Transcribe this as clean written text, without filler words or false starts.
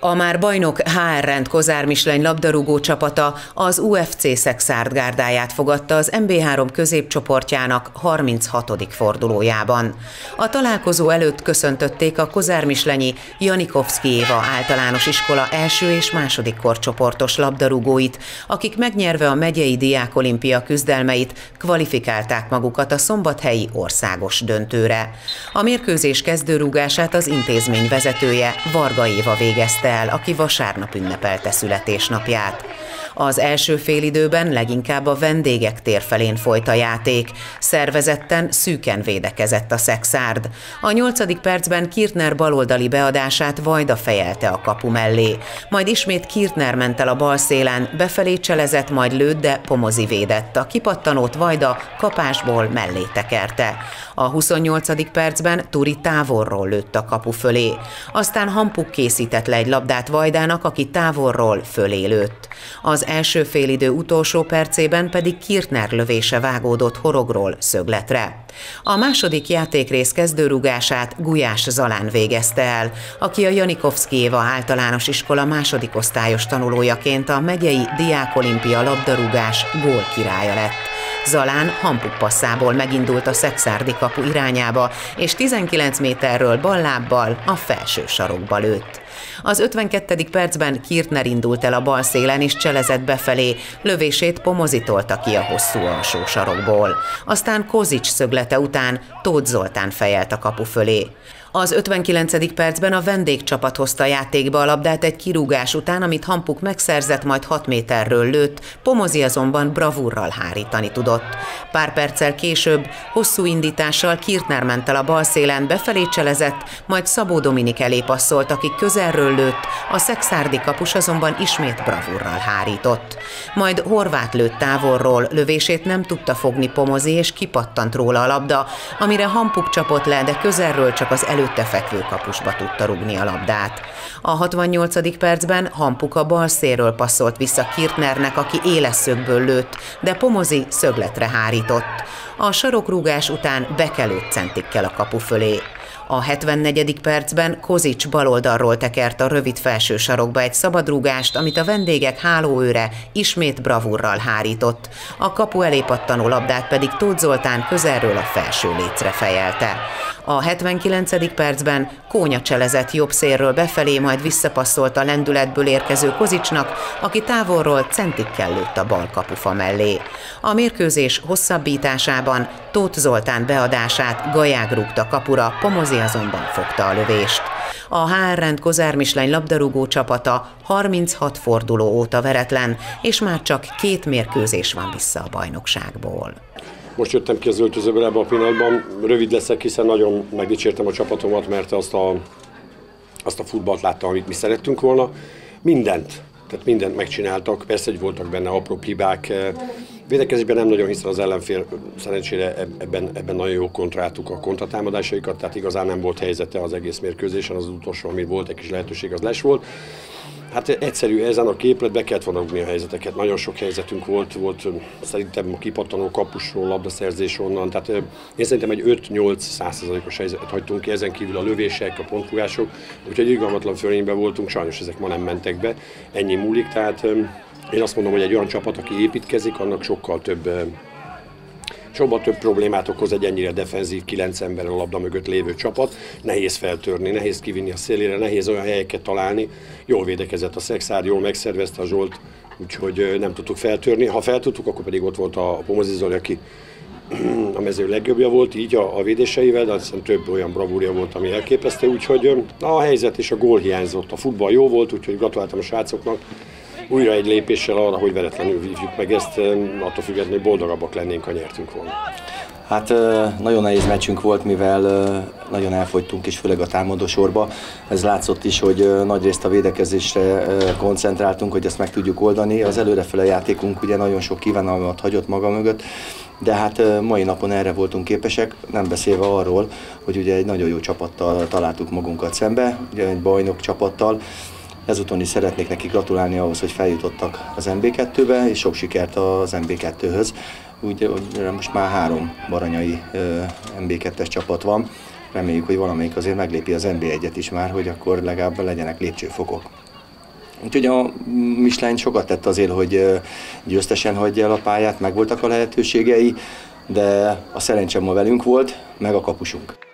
A már bajnok HR Rend Kozár Misleny labdarúgó csapata az UFC Szekszárd gárdáját fogadta az MB3 középcsoportjának 36. fordulójában. A találkozó előtt köszöntötték a kozármislenyi Janikovszki Éva általános iskola első és második korcsoportos labdarúgóit, akik megnyerve a megyei diákolimpia küzdelmeit kvalifikálták magukat a szombathelyi országos döntőre. A mérkőzés kezdőrúgását az intézmény vezetője, Varga Éva végezte el, aki vasárnap ünnepelte születésnapját. Az első félidőben leginkább a vendégek térfelén folyt a játék, szervezetten, szűken védekezett a Szekszárd. A 8. percben Kirtner baloldali beadását Vajda fejelte a kapu mellé, majd ismét Kirtner ment el a bal szélen, befelé cselezett, majd lőtt, de Pomozi védett. A kipattanót Vajda kapásból mellé tekerte. A 28. percben Turi távolról lőtt a kapu fölé. Aztán Hampuk készített le egy labdát Vajdának, aki távolról fölé lőtt. Az első félidő utolsó percében pedig Kirtner lövése vágódott horogról szögletre. A második játékrész kezdőrugását Gulyás Zalán végezte el, aki a Janikovszki Éva általános iskola második osztályos tanulójaként a megyei diákolimpia labdarúgás gólkirálya lett. Zalán Hampuk passzából megindult a szekszárdi kapu irányába, és 19 méterről ballábbal a felső sarokba lőtt. Az 52. percben Kirtner indult el a bal szélen és cselezett befelé, lövését Pomozi tolta ki a hosszú alsó sarokból. Aztán Kozics szöglete után Tóth Zoltán fejelt a kapu fölé. Az 59. percben a vendégcsapat hozta játékba a labdát egy kirúgás után, amit Hampuk megszerzett, majd 6 méterről lőtt, Pomozi azonban bravúrral hárítani tudott. Pár perccel később hosszú indítással Kirtner ment el a bal szélen, befelé cselezett, majd Szabó Dominik elé passzolt, aki közelről lőtt, a szekszárdi kapus azonban ismét bravúrral hárított. Majd Horváth lőtt távolról, lövését nem tudta fogni Pomozi, és kipattant róla a labda, amire Hampuk csapott le, de közelről csak az előtte fekvő kapusba tudta rugni a labdát. A 68. percben Hampuk a bal szélről passzolt vissza Kirtnernek, aki éles szögből lőtt, de Pomozi szögletre hárított. A sarokrúgás után bekelőtt centikkel a kapu fölé. A 74. percben Kozics baloldalról tekert a rövid felső sarokba egy szabadrúgást, amit a vendégek hálóőre ismét bravúrral hárított. A kapu elé pattanó labdát pedig Tóth Zoltán közelről a felső lécre fejelte. A 79. percben Kónya cselezett jobb szélről befelé, majd visszapasszolt a lendületből érkező Kozicsnak, aki távolról centikkel lőtt a bal kapufa mellé. A mérkőzés hosszabbításában Tóth Zoltán beadását Gajág rúgta kapura, Pomozi azonban fogta a lövést. A HR Rend Kozár Misleny labdarúgó csapata 36 forduló óta veretlen, és már csak 2 mérkőzés van vissza a bajnokságból. Most jöttem ki az öltözőből ebben a pillanatban, rövid leszek, hiszen nagyon megdicsértem a csapatomat, mert azt a futballt láttam, amit mi szerettünk volna. Tehát mindent megcsináltak, persze, hogy voltak benne apró hibák. Védekezésben nem nagyon, hiszen az ellenfél szerencsére ebben nagyon jó kontráltuk a kontratámadásaikat, tehát igazán nem volt helyzete az egész mérkőzésen, az utolsó, ami volt egy kis lehetőség, az les volt. Hát egyszerű, ezen a képlet be kellett volna rúgni a helyzeteket. Nagyon sok helyzetünk volt szerintem a kipattanó kapusról, labdaszerzés onnan. Tehát én szerintem egy 5-8%-os helyzetet hagytunk ki, ezen kívül a lövések, a pontfúgások. Úgyhogy irgalmatlan fölényben voltunk, sajnos ezek ma nem mentek be, ennyi múlik. Tehát én azt mondom, hogy egy olyan csapat, aki építkezik, annak sokkal több problémát okoz egy ennyire defenzív, 9 ember a labda mögött lévő csapat. Nehéz feltörni, nehéz kivinni a szélére, nehéz olyan helyeket találni. Jól védekezett a Szekszárd, jól megszervezte a Zsolt, úgyhogy nem tudtuk feltörni. Ha feltudtuk, akkor pedig ott volt a Pomozi Zoli, aki a mező legjobbja volt, így a védéseivel, de aztán több olyan bravúrja volt, ami elképesztő. Úgyhogy a helyzet és a gól hiányzott. A futball jó volt, úgyhogy gratuláltam a srácoknak. Újra egy lépéssel arra, hogy veretlenül vívjuk meg ezt, attól függetlenül boldogabbak lennénk, ha nyertünk volna. Hát nagyon nehéz meccsünk volt, mivel nagyon elfogytunk, és főleg a támadósorba. Ez látszott is, hogy nagyrészt a védekezésre koncentráltunk, hogy ezt meg tudjuk oldani. Az előrefele játékunk ugye nagyon sok kívánalmat hagyott maga mögött, de hát mai napon erre voltunk képesek, nem beszélve arról, hogy ugye egy nagyon jó csapattal találtuk magunkat szembe, ugye egy bajnok csapattal. Ezúton is szeretnék neki gratulálni ahhoz, hogy feljutottak az MB2-be, és sok sikert az MB2-höz. Úgy most már 3 baranyai MB2-es csapat van. Reméljük, hogy valamelyik azért meglépi az MB1-et is már, hogy akkor legalább legyenek lépcsőfokok. Úgyhogy a Michelin sokat tett azért, hogy győztesen hagyja el a pályát, megvoltak a lehetőségei, de a szerencse ma velünk volt, meg a kapusunk.